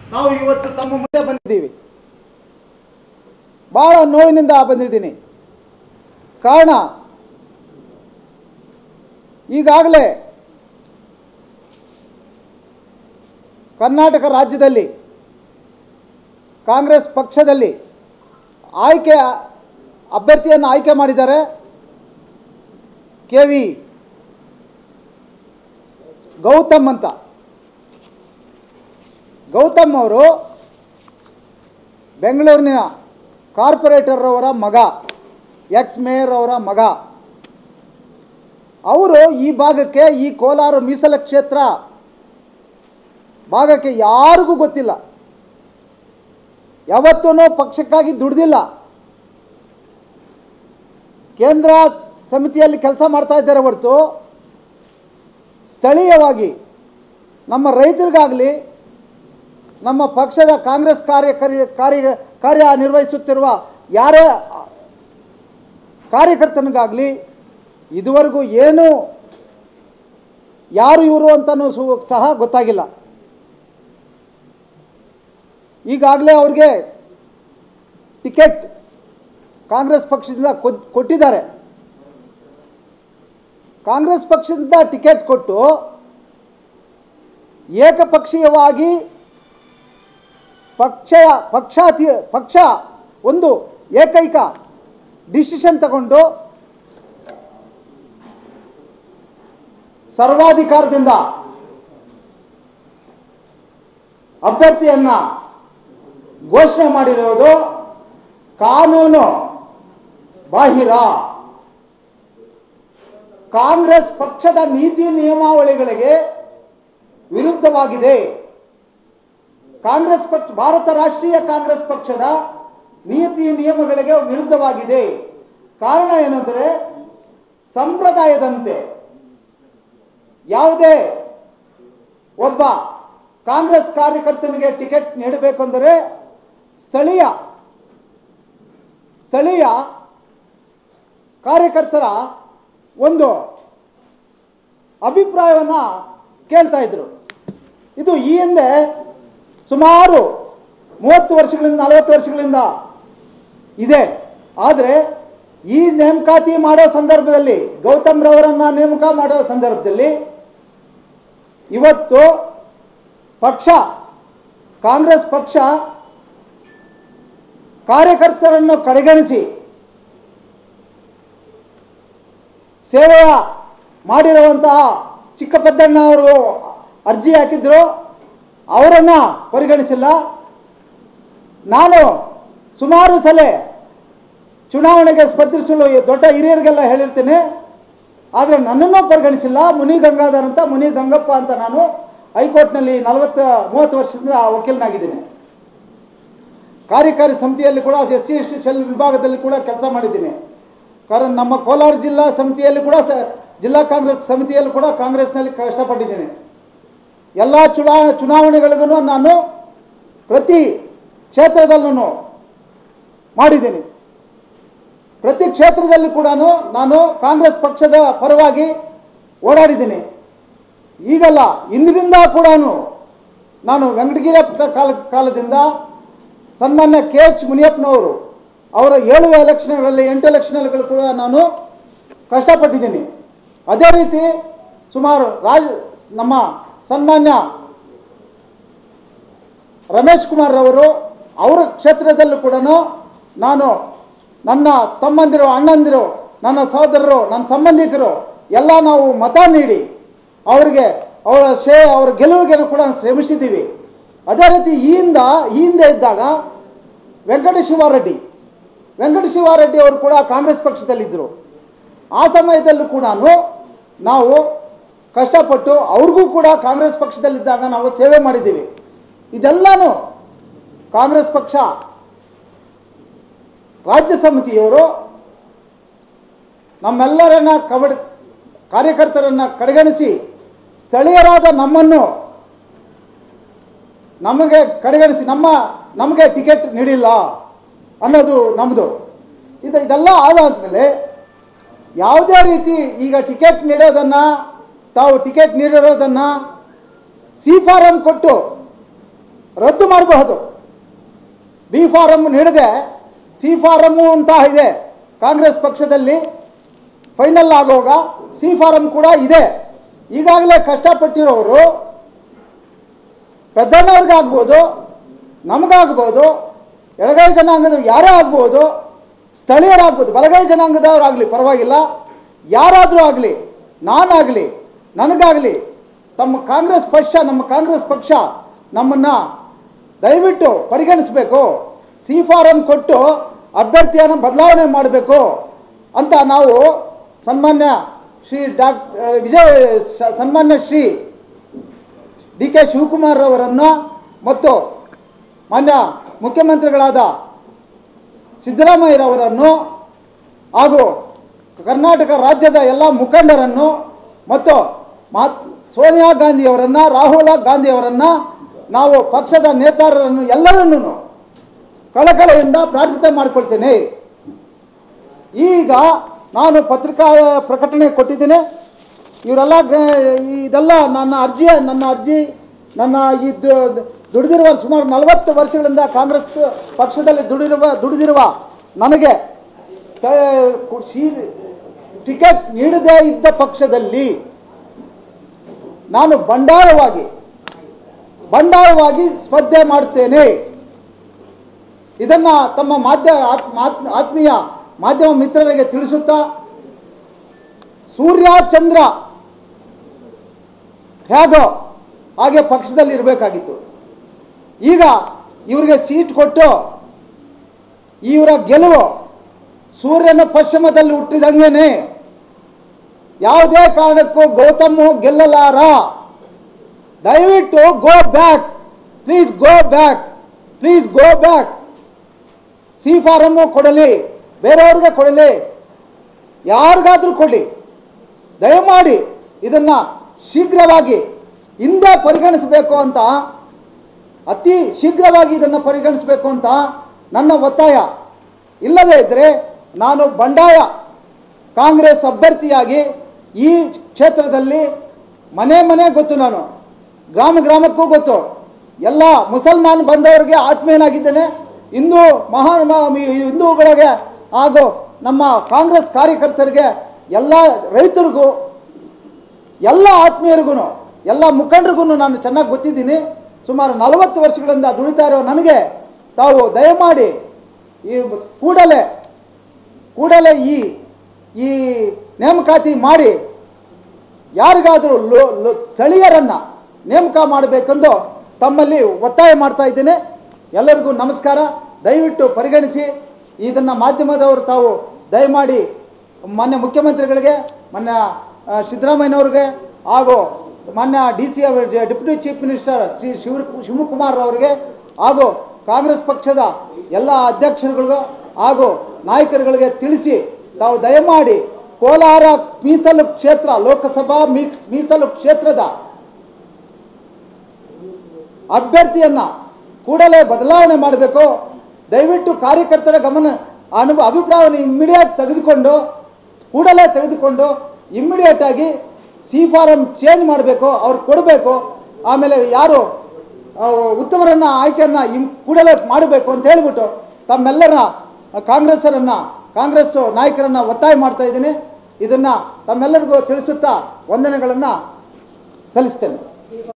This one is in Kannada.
ನಾವು ಇವತ್ತು ತಮ್ಮ ಮುಂದೆ ಬಂದಿದ್ದೀವಿ. ಬಹಳ ನೋವಿನಿಂದ ಬಂದಿದ್ದೀನಿ. ಕಾರಣ, ಈಗಾಗಲೇ ಕರ್ನಾಟಕ ರಾಜ್ಯದಲ್ಲಿ ಕಾಂಗ್ರೆಸ್ ಪಕ್ಷದಲ್ಲಿ ಅಭ್ಯರ್ಥಿಯನ್ನು ಆಯ್ಕೆ ಮಾಡಿದ್ದಾರೆ. KV ಗೌತಮ್ ಅಂತ. ಗೌತಮ್ ಅವರು ಬೆಂಗಳೂರಿನ ಕಾರ್ಪೊರೇಟರ್ ಅವರ ಮಗ, ಎಕ್ಸ್ ಮೇಯರ್ ಅವರ ಮಗ. ಅವರು ಈ ಭಾಗಕ್ಕೆ, ಈ ಕೋಲಾರ ಮೀಸಲ ಕ್ಷೇತ್ರ ಭಾಗಕ್ಕೆ ಯಾರಿಗೂ ಗೊತ್ತಿಲ್ಲ. ಯಾವತ್ತೂ ಪಕ್ಷಕ್ಕಾಗಿ ದುಡ್ದಿಲ್ಲ. ಕೇಂದ್ರ ಸಮಿತಿಯಲ್ಲಿ ಕೆಲಸ ಮಾಡ್ತಾ ಇದ್ದಾರೆ ಹೊರತು ಸ್ಥಳೀಯವಾಗಿ ನಮ್ಮ ರೈತರಿಗಾಗಲಿ, ನಮ್ಮ ಪಕ್ಷದ ಕಾಂಗ್ರೆಸ್ ಕಾರ್ಯನಿರ್ವಹಿಸುತ್ತಿರುವ ಯಾರೇ ಕಾರ್ಯಕರ್ತನಿಗಾಗಲಿ ಇದುವರೆಗೂ ಏನು ಯಾರು ಇವರು ಅಂತಲೂ ಸಹ ಗೊತ್ತಾಗಿಲ್ಲ. ಈಗಾಗಲೇ ಅವ್ರಿಗೆ ಟಿಕೆಟ್ ಕಾಂಗ್ರೆಸ್ ಪಕ್ಷದಿಂದ ಕೊಟ್ಟಿದ್ದಾರೆ. ಕಾಂಗ್ರೆಸ್ ಪಕ್ಷದಿಂದ ಟಿಕೆಟ್ ಕೊಟ್ಟು ಏಕಪಕ್ಷೀಯವಾಗಿ ಪಕ್ಷ ಒಂದು ಏಕೈಕ ಡಿಸಿಷನ್ ತಗೊಂಡು ಸರ್ವಾಧಿಕಾರದಿಂದ ಅಭ್ಯರ್ಥಿಯನ್ನು ಘೋಷಣೆ ಮಾಡಿರುವುದು ಕಾನೂನು ಬಾಹಿರ. ಕಾಂಗ್ರೆಸ್ ಪಕ್ಷದ ನೀತಿ ನಿಯಮಾವಳಿಗಳಿಗೆ ವಿರುದ್ಧವಾಗಿದೆ. ಕಾಂಗ್ರೆಸ್ ಪಕ್ಷ, ಭಾರತ ರಾಷ್ಟ್ರೀಯ ಕಾಂಗ್ರೆಸ್ ಪಕ್ಷದ ನೀತಿ ನಿಯಮಗಳಿಗೆ ವಿರುದ್ಧವಾಗಿದೆ. ಕಾರಣ ಏನೆಂದರೆ, ಸಂಪ್ರದಾಯದಂತೆ ಯಾವುದೇ ಒಬ್ಬ ಕಾಂಗ್ರೆಸ್ ಕಾರ್ಯಕರ್ತನಿಗೆ ಟಿಕೆಟ್ ನೀಡಬೇಕೆಂದರೆ ಸ್ಥಳೀಯ ಕಾರ್ಯಕರ್ತರ ಒಂದು ಅಭಿಪ್ರಾಯವನ್ನು ಕೇಳ್ತಾ ಇದ್ರು. ಇದು ಈ ಹಿಂದೆ ಸುಮಾರು 30 ವರ್ಷಗಳಿಂದ 40 ವರ್ಷಗಳಿಂದ ಇದೆ. ಆದರೆ ಈ ನೇಮಕಾತಿ ಮಾಡೋ ಸಂದರ್ಭದಲ್ಲಿ, ಗೌತಮ್ ರವರನ್ನು ನೇಮಕ ಮಾಡೋ ಸಂದರ್ಭದಲ್ಲಿ ಇವತ್ತು ಕಾಂಗ್ರೆಸ್ ಪಕ್ಷ ಕಾರ್ಯಕರ್ತರನ್ನು ಕಡೆಗಣಿಸಿ ಸೇವೆ ಮಾಡಿರುವಂತಹ ಚಿಕ್ಕಪದ್ದಣ್ಣ ಅವರು ಅರ್ಜಿ ಹಾಕಿದ್ರು, ಅವರನ್ನು ಪರಿಗಣಿಸಿಲ್ಲ. ನಾನು ಸುಮಾರು ಸಲ ಚುನಾವಣೆಗೆ ಸ್ಪರ್ಧಿಸಲು ದೊಡ್ಡ ಹಿರಿಯರಿಗೆಲ್ಲ ಹೇಳಿರ್ತೀನಿ, ಆದರೆ ನನ್ನನ್ನು ಪರಿಗಣಿಸಿಲ್ಲ. ಮುನಿ ಗಂಗಪ್ಪ ಅಂತ ನಾನು ಹೈಕೋರ್ಟ್ನಲ್ಲಿ 30 ವರ್ಷದಿಂದ ವಕೀಲನಾಗಿದ್ದೀನಿ. ಕಾರ್ಯಕಾರಿ ಸಮಿತಿಯಲ್ಲಿ ಕೂಡ SC/ST ಸೆಲ್ ವಿಭಾಗದಲ್ಲಿ ಕೂಡ ಕೆಲಸ ಮಾಡಿದ್ದೀನಿ. ಕಾರಣ ನಮ್ಮ ಕೋಲಾರ ಜಿಲ್ಲಾ ಸಮಿತಿಯಲ್ಲಿ ಕೂಡ, ಜಿಲ್ಲಾ ಕಾಂಗ್ರೆಸ್ ಸಮಿತಿಯಲ್ಲಿ ಕೂಡ ಕಾಂಗ್ರೆಸ್ನಲ್ಲಿ ಕಷ್ಟಪಟ್ಟಿದ್ದೀನಿ. ಎಲ್ಲ ಚುನಾವಣೆಗಳಿಗೂ ನಾನು ಪ್ರತಿ ಕ್ಷೇತ್ರದಲ್ಲೂ ಮಾಡಿದ್ದೀನಿ. ಪ್ರತಿ ಕ್ಷೇತ್ರದಲ್ಲಿ ಕೂಡ ನಾನು ಕಾಂಗ್ರೆಸ್ ಪಕ್ಷದ ಪರವಾಗಿ ಓಡಾಡಿದ್ದೀನಿ. ಈಗಲ್ಲ, ಇಂದಿನಿಂದ ಕೂಡ ನಾನು ವೆಂಕಟಗಿರಿ ಕಾಲದಿಂದ ಸನ್ಮಾನ್ಯ KH ಮುನಿಯಪ್ಪನವರು ಅವರ 7 ಎಲೆಕ್ಷನ್ಗಳಲ್ಲಿ 8 ಎಲೆಕ್ಷನ್ಗಳು ಕೂಡ ನಾನು ಕಷ್ಟಪಟ್ಟಿದ್ದೀನಿ. ಅದೇ ರೀತಿ ಸುಮಾರು ನಮ್ಮ ಸನ್ಮಾನ್ಯ ರಮೇಶ್ ಕುಮಾರ್ ಅವರು ಅವರ ಕ್ಷೇತ್ರದಲ್ಲೂ ಕೂಡ ನಾನು ನನ್ನ ತಮ್ಮಂದಿರು, ಅಣ್ಣಂದಿರು, ನನ್ನ ಸಹೋದರರು, ನನ್ನ ಸಂಬಂಧಿಕರು ಎಲ್ಲ ನಾವು ಮತ ನೀಡಿ ಅವರ ಗೆಲುವಿಗೆ ಕೂಡ ಶ್ರಮಿಸಿದ್ದೀವಿ. ಅದೇ ರೀತಿ ಈ ಹಿಂದೆ ಇದ್ದಾಗ ವೆಂಕಟಶಿವಾರೆಡ್ಡಿ ಅವರು ಕೂಡ ಕಾಂಗ್ರೆಸ್ ಪಕ್ಷದಲ್ಲಿದ್ದರು. ಆ ಸಮಯದಲ್ಲೂ ಕೂಡ ನಾವು ಕಷ್ಟಪಟ್ಟು ಅವ್ರಿಗೂ ಕೂಡ ಕಾಂಗ್ರೆಸ್ ಪಕ್ಷದಲ್ಲಿದ್ದಾಗ ನಾವು ಸೇವೆ ಮಾಡಿದ್ದೀವಿ. ಇದೆಲ್ಲನೂ ಕಾಂಗ್ರೆಸ್ ಪಕ್ಷ ರಾಜ್ಯ ಸಮಿತಿಯವರು ನಮ್ಮೆಲ್ಲರನ್ನ ಕಾರ್ಯಕರ್ತರನ್ನು ಕಡೆಗಣಿಸಿ ಸ್ಥಳೀಯರಾದ ನಮಗೆ ಕಡೆಗಣಿಸಿ ನಮಗೆ ಟಿಕೆಟ್ ನೀಡಿಲ್ಲ ಅನ್ನೋದು ನಮ್ಮದು. ಇದೆಲ್ಲ ಆದಾದ್ಮೇಲೆ ಯಾವುದೇ ರೀತಿ ಈಗ ಟಿಕೆಟ್ ನೀಡಿರೋದನ್ನು ಸಿ ಫಾರಂ ಕೊಟ್ಟು ರದ್ದು ಮಾಡಬಹುದು. ಬಿ ಫಾರಂ ನೀಡದೆ ಸಿ ಫಾರಮ್ಮು ಅಂತ ಇದೆ ಕಾಂಗ್ರೆಸ್ ಪಕ್ಷದಲ್ಲಿ. ಫೈನಲ್ ಆಗೋಗ ಸಿ ಫಾರಂ ಕೂಡ ಇದೆ. ಈಗಾಗಲೇ ಕಷ್ಟಪಟ್ಟಿರೋರು ಪೆದ್ದಣ್ಣವ್ರಿಗಾಗ್ಬೋದು, ನಮಗಾಗ್ಬೋದು, ಎಡಗೈ ಜನಾಂಗದ ಯಾರೇ ಆಗ್ಬೋದು, ಸ್ಥಳೀಯರಾಗ್ಬೋದು, ಬಲಗೈ ಜನಾಂಗದವರಾಗಲಿ ಪರವಾಗಿಲ್ಲ, ಯಾರಾದರೂ ಆಗಲಿ, ನಾನಾಗಲಿ, ನನಗಾಗಲಿ, ನಮ್ಮ ಕಾಂಗ್ರೆಸ್ ಪಕ್ಷ ನಮ್ಮನ್ನು ದಯವಿಟ್ಟು ಪರಿಗಣಿಸಬೇಕು, ಸಿ ಫಾರಂ ಕೊಟ್ಟು ಅಭ್ಯರ್ಥಿಯನ್ನು ಬದಲಾವಣೆ ಮಾಡಬೇಕು ಅಂತ ನಾವು ಸನ್ಮಾನ್ಯ ಶ್ರೀ ಡಿ ಕೆ ಶಿವಕುಮಾರ್ ಅವರನ್ನು ಮತ್ತು ಮಾನ್ಯ ಮುಖ್ಯಮಂತ್ರಿಗಳಾದ ಸಿದ್ದರಾಮಯ್ಯರವರನ್ನು ಹಾಗೂ ಕರ್ನಾಟಕ ರಾಜ್ಯದ ಎಲ್ಲ ಮುಖಂಡರನ್ನು ಮತ್ತು ಸೋನಿಯಾ ಗಾಂಧಿಯವರನ್ನು, ರಾಹುಲ್ ಗಾಂಧಿಯವರನ್ನು, ನಾವು ಪಕ್ಷದ ನೇತಾರರನ್ನು ಎಲ್ಲರನ್ನೂ ಕಳಕಳಿಯಿಂದ ಪ್ರಾರ್ಥನೆ ಮಾಡಿಕೊಳ್ತೇನೆ. ಈಗ ನಾನು ಪತ್ರಿಕಾ ಪ್ರಕಟಣೆ ಕೊಟ್ಟಿದ್ದೇನೆ. ಇವರೆಲ್ಲ ಇದೆಲ್ಲ ನನ್ನ ಅರ್ಜಿ ನನ್ನ ಈ ದುಡಿದಿರುವ ಸುಮಾರು 40 ವರ್ಷಗಳಿಂದ ಕಾಂಗ್ರೆಸ್ ಪಕ್ಷದಲ್ಲಿ ದುಡಿದಿರುವ ನನಗೆ ಟಿಕೆಟ್ ನೀಡದೇ ಇದ್ದ ಪಕ್ಷದಲ್ಲಿ ನಾನು ಬಂಡಾಯವಾಗಿ ಸ್ಪರ್ಧೆ ಮಾಡುತ್ತೇನೆ. ಇದನ್ನು ತಮ್ಮ ಆತ್ಮೀಯ ಮಾಧ್ಯಮ ಮಿತ್ರರಿಗೆ ತಿಳಿಸುತ್ತಾ, ಸೂರ್ಯ ಚಂದ್ರ ಹೇಗೋ ಹಾಗೆ ಪಕ್ಷದಲ್ಲಿ ಇರಬೇಕಾಗಿತ್ತು. ಈಗ ಇವರಿಗೆ ಸೀಟ್ ಕೊಟ್ಟು ಇವರ ಗೆಲುವು ಸೂರ್ಯನ ಪಶ್ಚಿಮದಲ್ಲಿ ಹುಟ್ಟಿದಂಗೆನೆ. ಯಾವುದೇ ಕಾರಣಕ್ಕೂ ಗೌತಮ್ ಗೆಲ್ಲಲಾರ. ದಯವಿಟ್ಟು go back, please go back. C form ಕೊಡಲಿ, ಬೇರೆಯವ್ರಿಗೆ ಕೊಡಲಿ, ಯಾರಿಗಾದರೂ ಕೊಡಲಿ, ದಯಮಾಡಿ ಇದನ್ನು ಶೀಘ್ರವಾಗಿ ಹಿಂದೆ ಪರಿಗಣಿಸಬೇಕು ಅಂತ, ಅತಿ ಶೀಘ್ರವಾಗಿ ಇದನ್ನು ಪರಿಗಣಿಸಬೇಕು ಅಂತ ನನ್ನ ಒತ್ತಾಯ. ಇಲ್ಲದೇ ಇದ್ದರೆ ನಾನು ಬಂಡಾಯ ಕಾಂಗ್ರೆಸ್ ಅಭ್ಯರ್ಥಿಯಾಗಿ ಈ ಕ್ಷೇತ್ರದಲ್ಲಿ ಮನೆ ಗೊತ್ತು, ನಾನು ಗ್ರಾಮಕ್ಕೂ ಗೊತ್ತು, ಎಲ್ಲ ಮುಸಲ್ಮಾನ್ ಬಂದವರಿಗೆ ಆತ್ಮೀಯನಾಗಿದ್ದೇನೆ. ಹಿಂದೂಗಳಿಗೆ ಹಾಗೂ ನಮ್ಮ ಕಾಂಗ್ರೆಸ್ ಕಾರ್ಯಕರ್ತರಿಗೆ, ಎಲ್ಲ ರೈತರಿಗೂ, ಎಲ್ಲ ಆತ್ಮೀಯರಿಗೂ, ಎಲ್ಲ ಮುಖಂಡರಿಗೂ ನಾನು ಚೆನ್ನಾಗಿ ಗೊತ್ತಿದ್ದೀನಿ. ಸುಮಾರು 40 ವರ್ಷಗಳಿಂದ ದುಡಿತಾ ಇರೋ ನನಗೆ ತಾವು ದಯಮಾಡಿ ಈ ಕೂಡಲೇ ಈ ನೇಮಕಾತಿ ಮಾಡಿ ಯಾರಿಗಾದರೂ ಸ್ಥಳೀಯರನ್ನು ನೇಮಕ ಮಾಡಬೇಕೆಂದು ತಮ್ಮಲ್ಲಿ ಒತ್ತಾಯ ಮಾಡ್ತಾ ಇದ್ದೇನೆ. ಎಲ್ಲರಿಗೂ ನಮಸ್ಕಾರ. ದಯವಿಟ್ಟು ಪರಿಗಣಿಸಿ ಇದನ್ನು ಮಾಧ್ಯಮದವರು ತಾವು ದಯಮಾಡಿ ಮಾನ್ಯ ಮುಖ್ಯಮಂತ್ರಿಗಳಿಗೆ, ಮಾನ್ಯ ಸಿದ್ದರಾಮಯ್ಯನವ್ರಿಗೆ ಹಾಗೂ ಮಾನ್ಯ deputy chief minister Shri Shivakumar ಅವರಿಗೆ ಹಾಗೂ ಕಾಂಗ್ರೆಸ್ ಪಕ್ಷದ ಎಲ್ಲ ಅಧ್ಯಕ್ಷರುಗಳಿಗೂ ಹಾಗೂ ನಾಯಕರುಗಳಿಗೆ ತಿಳಿಸಿ ತಾವು ದಯಮಾಡಿ ಕೋಲಾರ ಮೀಸಲು ಕ್ಷೇತ್ರ, ಲೋಕಸಭಾ ಮೀಸಲು ಕ್ಷೇತ್ರದ ಅಭ್ಯರ್ಥಿಯನ್ನು ಕೂಡಲೇ ಬದಲಾವಣೆ ಮಾಡಬೇಕು. ದಯವಿಟ್ಟು ಕಾರ್ಯಕರ್ತರ ಅಭಿಪ್ರಾಯವನ್ನು ಕೂಡಲೇ ತೆಗೆದುಕೊಂಡು ಇಮ್ಮಿಡಿಯೇಟಾಗಿ ಸಿ ಫಾರಂ ಚೇಂಜ್ ಮಾಡಬೇಕು, ಅವ್ರು ಕೊಡಬೇಕು. ಆಮೇಲೆ ಯಾರು ಉತ್ತಮರನ್ನು ಆಯ್ಕೆಯನ್ನು ಕೂಡಲೇ ಮಾಡಬೇಕು ಅಂತ ಹೇಳಿಬಿಟ್ಟು ತಮ್ಮೆಲ್ಲರ ಕಾಂಗ್ರೆಸ್ ನಾಯಕರನ್ನು ಒತ್ತಾಯ ಮಾಡ್ತಾ ಇದ್ದೀನಿ. ಇದನ್ನು ತಮ್ಮೆಲ್ಲರಿಗೂ ತಿಳಿಸುತ್ತಾ ವಂದನೆಗಳನ್ನು ಸಲ್ಲಿಸ್ತೇನೆ.